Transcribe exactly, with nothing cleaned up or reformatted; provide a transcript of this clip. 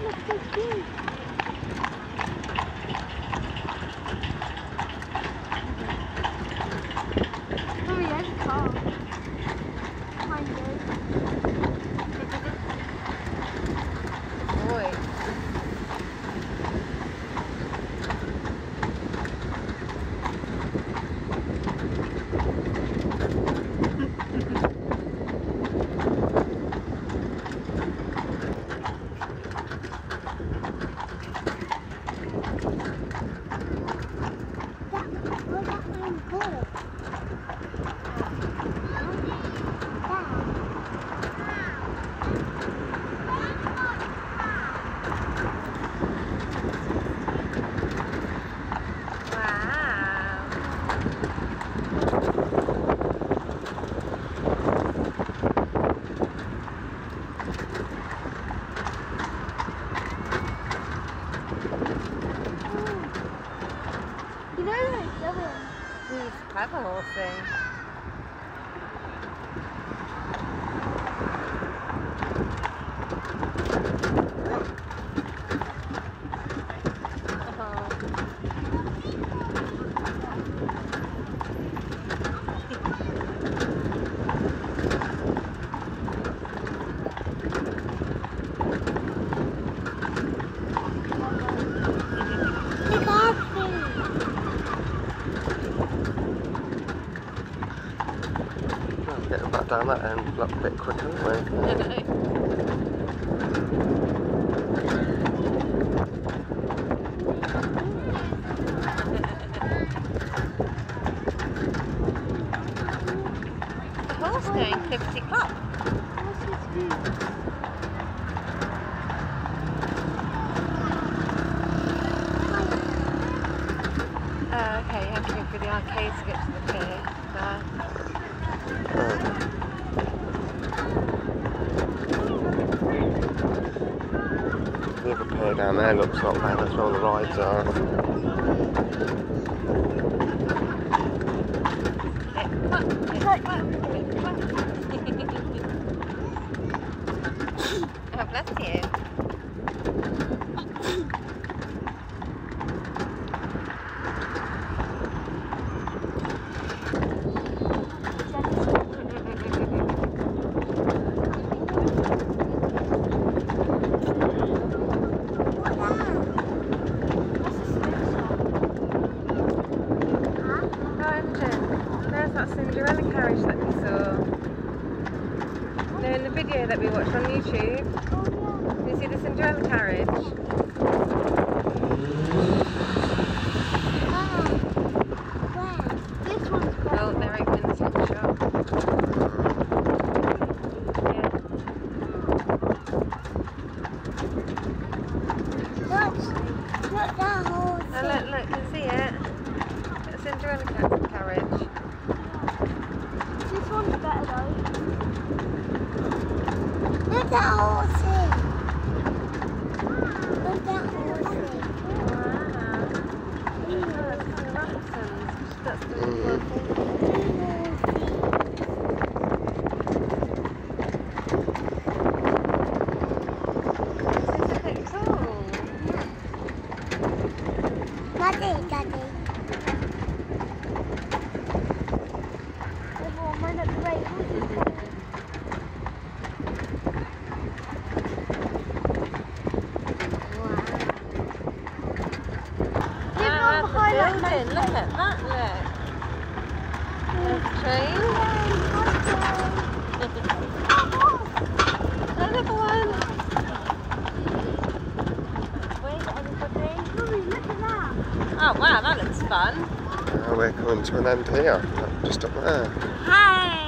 That's so cute. Oh, yeah, there's a car. Behind you. Boy. He's clever horsey. Get back down that end a bit quicker, isn't we? The horse going clippity clop. Uh, okay, you have to go through the arcade to get to the pier. There. The other pier down there looks like that, that's where all the rides are. Oh, bless you. That Cinderella carriage that we saw. No, in the video that we watched on YouTube. Oh, yeah. You see the Cinderella carriage? Ah. Where? This one's better. Oh, they're opening the sex shop. Yeah. Look, look that horse. Oh, look, look, you can see it. The Cinderella carriage. This one's better though. Look that horsey. Look that horsey. Wow. Oh, that's the Robsons. That's the Mm. This is a bit cool. Daddy, Daddy. Oh, mine at the right horses coming. Building. Look at that, look. There's a train. Another one. Wait, everybody. Mommy, look at that. Oh wow, that looks fun. Now we're coming to an end here, just up there. Hi.